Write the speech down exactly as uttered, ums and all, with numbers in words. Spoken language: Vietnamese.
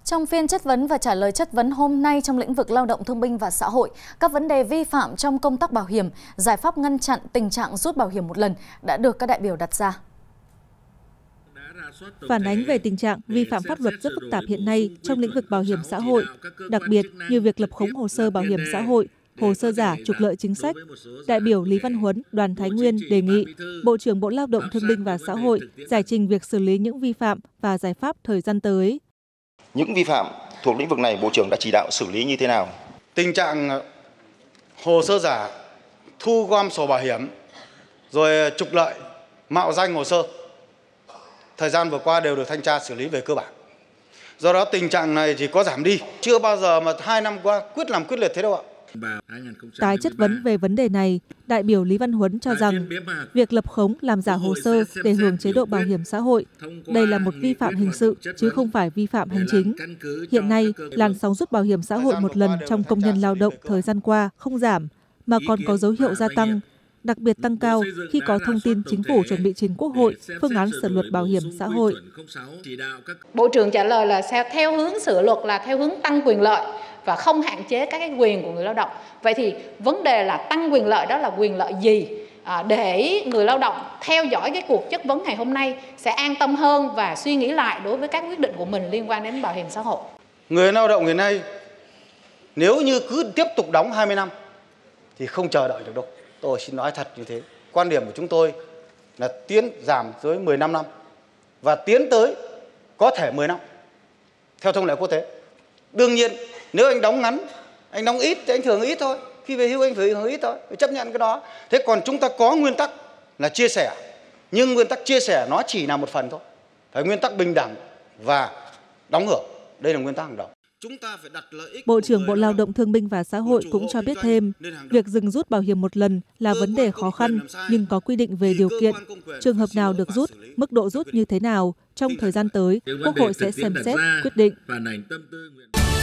Trong phiên chất vấn và trả lời chất vấn hôm nay trong lĩnh vực lao động thương binh và xã hội, các vấn đề vi phạm trong công tác bảo hiểm, giải pháp ngăn chặn tình trạng rút bảo hiểm một lần đã được các đại biểu đặt ra. Phản ánh về tình trạng vi phạm pháp luật rất phức tạp hiện nay trong lĩnh vực bảo hiểm xã hội, đặc biệt như việc lập khống hồ sơ bảo hiểm xã hội, hồ sơ giả trục lợi chính sách, đại biểu Lý Văn Huấn, Đoàn Thái Nguyên đề nghị Bộ trưởng Bộ Lao động Thương binh và Xã hội giải trình việc xử lý những vi phạm và giải pháp thời gian tới. Những vi phạm thuộc lĩnh vực này Bộ trưởng đã chỉ đạo xử lý như thế nào? Tình trạng hồ sơ giả, thu gom sổ bảo hiểm, rồi trục lợi, mạo danh hồ sơ, thời gian vừa qua đều được thanh tra xử lý về cơ bản. Do đó tình trạng này chỉ có giảm đi, chưa bao giờ mà hai năm qua quyết làm quyết liệt thế đâu ạ. Tái chất vấn về vấn đề này, đại biểu Lý Văn Huấn cho rằng việc lập khống làm giả hồ sơ để hưởng chế độ bảo hiểm xã hội, đây là một vi phạm hình sự chứ không phải vi phạm hành chính. Hiện nay, làn sóng rút bảo hiểm xã hội một lần trong công nhân lao động thời gian qua không giảm, mà còn có dấu hiệu gia tăng, đặc biệt tăng cao khi có thông tin chính phủ chuẩn bị trình Quốc hội phương án sửa luật bảo hiểm xã hội. Bộ trưởng trả lời là theo hướng sửa luật là theo hướng tăng quyền lợi và không hạn chế các cái quyền của người lao động. Vậy thì vấn đề là tăng quyền lợi đó là quyền lợi gì? À, để người lao động theo dõi cái cuộc chất vấn ngày hôm nay sẽ an tâm hơn và suy nghĩ lại đối với các quyết định của mình liên quan đến bảo hiểm xã hội. Người lao động hiện nay nếu như cứ tiếp tục đóng hai mươi năm thì không chờ đợi được đâu. Tôi xin nói thật như thế. Quan điểm của chúng tôi là tiến giảm dưới mười lăm năm và tiến tới có thể mười năm theo thông lệ quốc tế. Đương nhiên nếu anh đóng ngắn, anh đóng ít thì anh hưởng ít thôi. Khi về hưu anh phải hưởng ít thôi, phải chấp nhận cái đó. Thế còn chúng ta có nguyên tắc là chia sẻ, nhưng nguyên tắc chia sẻ nó chỉ là một phần thôi. Phải nguyên tắc bình đẳng và đóng hưởng. Đây là nguyên tắc hàng đầu. Bộ trưởng Bộ Lao động Thương binh và Xã hội cũng cho biết thêm, việc dừng rút bảo hiểm một lần là vấn đề khó khăn nhưng có quy định về điều kiện. Trường hợp nào được rút, mức độ rút như thế nào, trong thời gian tới, Quốc hội sẽ xem xét, quyết định.